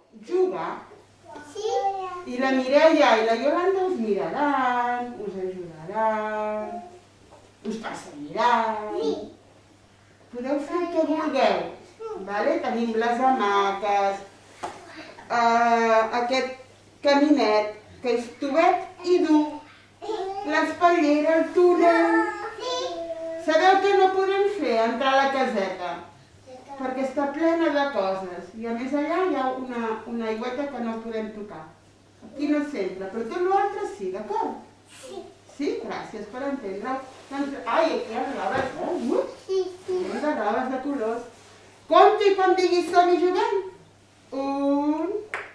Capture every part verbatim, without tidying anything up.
jugar. I la Mireia i la Iolanda us miraran, us ajudaran, us perseguiran. Podeu fer el que vulgueu. Tenim les hamaques, aquest caminet que és tovet i dur, l'espatllera, el túnel. Sabeu què no podem fer? Entrar a la caseta, perquè està plena de coses. I a més allà hi ha una aigüeta que no podem tocar. Aquí no s'entra, però tot l'altre sí, d'acord? Sí. Sí? Gràcies per entendre-ho. Ai, aquí hi ha raves, eh? Sí, sí. Hi ha raves de colors. Compte quan diguis som-hi juguem. Un...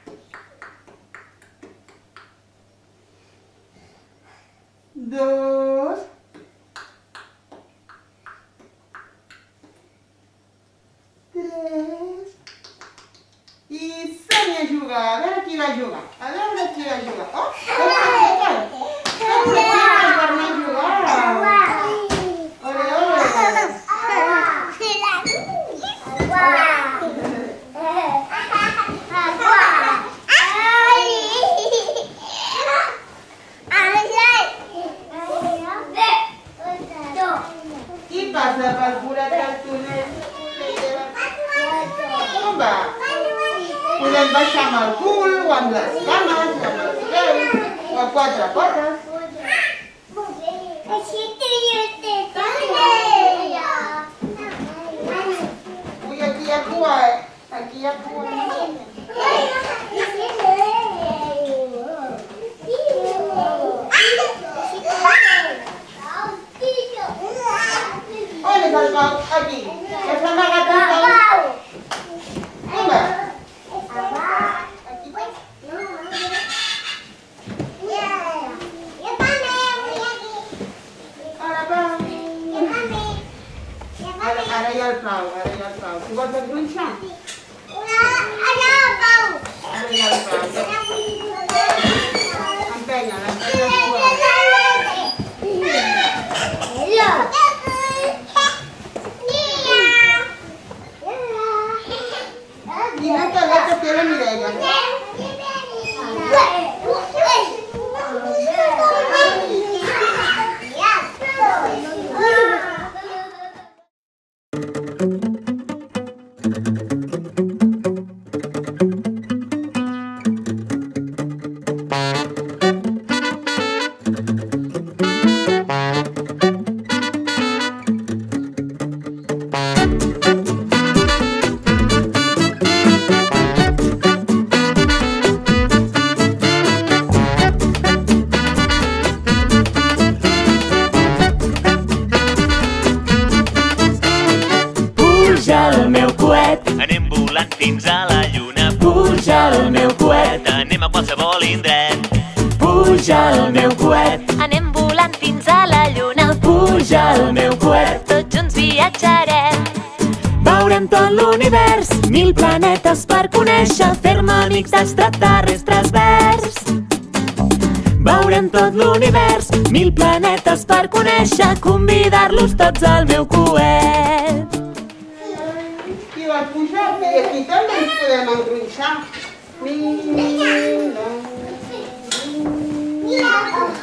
Dos... Tres... I som-hi a jugar. A veure qui va jugar. A veure qui va jugar. Oh, que practiquen. Que practiquen per anar a jugar. Ole, ole. Qui passa pel forat del túnel? Com va? Podem baixar amb el cul, o amb les cames, o amb els peus, o a quatre potes. Ui, aquí hi ha cua, eh? Aquí hi ha cua. On és el Pau? Aquí. Que s'ha amagat el Pau. Com va? Ara hi ha el Pau, ara hi ha el Pau. Tu vols engruixar? Ara el Pau. Ara hi ha el Pau. Empenya, l'empenya el cua. Quina caleta té la Mireia. Anem volant fins a la lluna. Puja el meu coet. Anem a qualsevol indret. Puja el meu coet. Anem volant fins a la lluna. Puja el meu coet. Tots junts viatjarem. Veurem tot l'univers, mil planetes per conèixer, fer-me amics d'extraterrestres verds. Veurem tot l'univers, mil planetes per conèixer, convidar-los tots al meu coet. Qui va pujar? I aquí també ens podem engruixar. Mira.